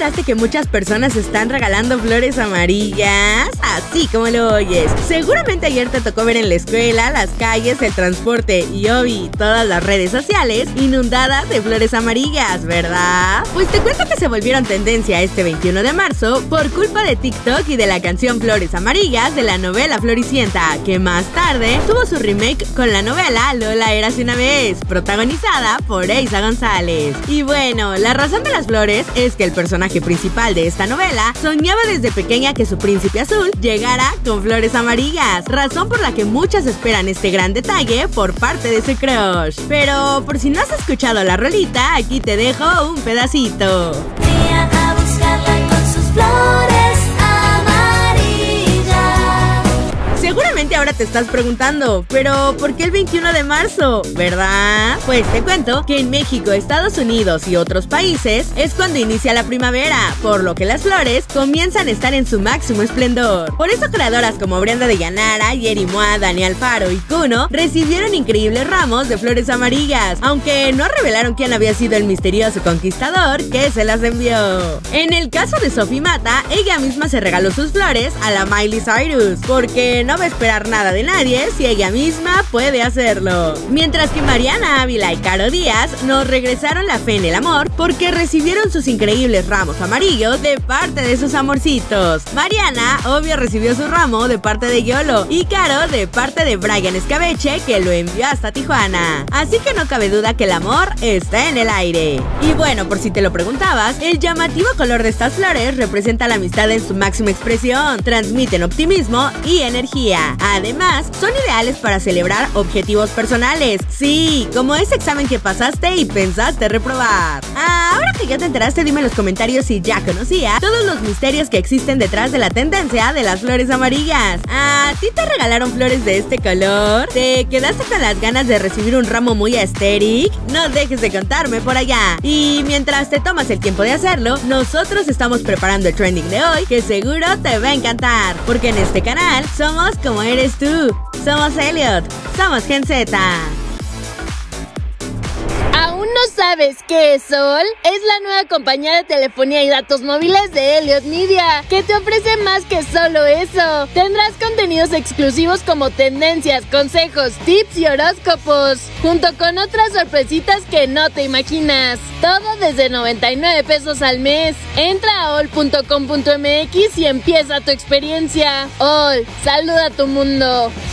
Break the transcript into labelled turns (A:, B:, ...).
A: enteraste que muchas personas están regalando flores amarillas? Así como lo oyes. Seguramente ayer te tocó ver en la escuela, las calles, el transporte y todas las redes sociales inundadas de flores amarillas, ¿verdad? Pues te cuento que se volvieron tendencia este 21 de marzo por culpa de TikTok y de la canción Flores Amarillas de la novela Floricienta, que más tarde tuvo su remake con la novela Lola Érase una vez, protagonizada por Eiza González. Y bueno, la razón de las flores es que el personaje principal de esta novela soñaba desde pequeña que su príncipe azul llegara con flores amarillas, razón por la que muchas esperan este gran detalle por parte de su crush. Pero por si no has escuchado la rolita, aquí te dejo un pedacito.
B: Fui a buscarla con sus flores amarillas.
A: Seguramente ahora te estás preguntando, ¿pero por qué el 21 de marzo? ¿Verdad? Pues te cuento que en México, Estados Unidos y otros países es cuando inicia la primavera, por lo que las flores comienzan a estar en su máximo esplendor. Por eso creadoras como Brenda de Llanara, Yeri Mua, Dani Alfaro y Kuno recibieron increíbles ramos de flores amarillas, aunque no revelaron quién había sido el misterioso conquistador que se las envió. En el caso de Sophie Mata, ella misma se regaló sus flores a la Miley Cyrus, porque no va a esperar nada de nadie si ella misma puede hacerlo. Mientras que Mariana Ávila y Caro Díaz nos regresaron la fe en el amor porque recibieron sus increíbles ramos amarillos de parte de sus amorcitos. Mariana, obvio, recibió su ramo de parte de Yolo y Caro de parte de Brian Escabeche, que lo envió hasta Tijuana. Así que no cabe duda que el amor está en el aire. Y bueno, por si te lo preguntabas, el llamativo color de estas flores representa la amistad en su máxima expresión, transmiten optimismo y energía. Además, son ideales para celebrar objetivos personales. Sí, como ese examen que pasaste y pensaste reprobar. Ahora que ya te enteraste, dime en los comentarios si ya conocías todos los misterios que existen detrás de la tendencia de las flores amarillas. ¿A ti te regalaron flores de este color? ¿Te quedaste con las ganas de recibir un ramo muy aesthetic? No dejes de contarme por allá. Y mientras te tomas el tiempo de hacerlo, nosotros estamos preparando el trending de hoy, que seguro te va a encantar, porque en este canal somos como eres tú. Somos Elliot. Somos Gen Z.
C: ¿Aún no sabes qué es Sol? Es la nueva compañía de telefonía y datos móviles de Elliot Media, que te ofrece más que solo eso. Tendrás contenidos exclusivos como tendencias, consejos, tips y horóscopos, junto con otras sorpresitas que no te imaginas. Todo desde 99 pesos al mes. Entra a all.com.mx y empieza tu experiencia. All, saluda a tu mundo.